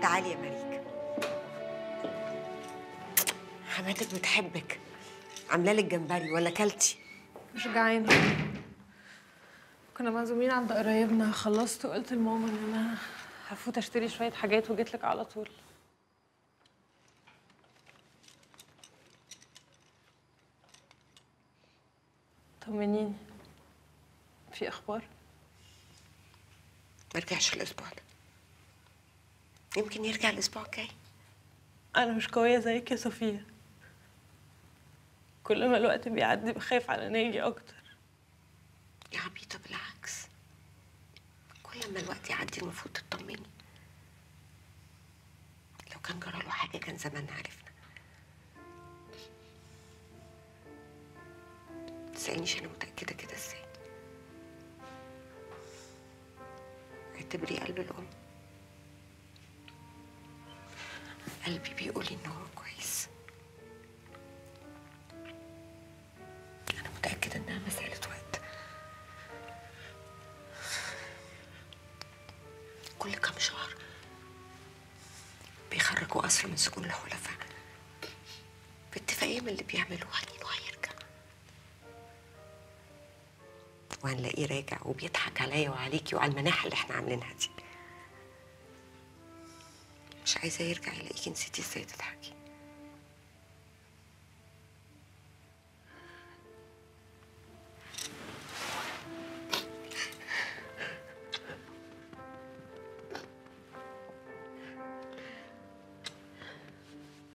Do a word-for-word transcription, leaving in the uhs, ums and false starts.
تعالي يا ماريك. حماتك بتحبك، عامله لك جمبري ولا كلتي؟ مش جعانه. كنا معزومين عند قرايبنا، خلصت وقلت لماما ان انا هفوت اشتري شويه حاجات وجيت لك على طول. طمنيني، في اخبار؟ ما رجعش الاسبوع ده، يمكن يرجع الاسبوع الجاي. انا مش قويه زيك يا صفيه، كل ما الوقت بيعدي بخاف على ناجي اكتر. يا عبيطه بالعكس، كل ما الوقت يعدي المفروض تطمني. لو كان جرى له حاجه كان زماننا عرفنا. تسألنيش انا متاكده كده ازاي. اعتبري قلب الام. قلبي بيقولي ان هو كويس. انا متاكده انها مساله وقت. كل كام شهر بيخرجوا أسرى من سجون الحلفاء باتفاقية من اللي بيعملوها إنه هيرجع، وهنلاقيه راجع وبيضحك عليا وعليكي وعلى المناحة اللي احنا عاملينها دي. مش عايزة يرجع يلاقيكي نسيتي ازاي تضحكي.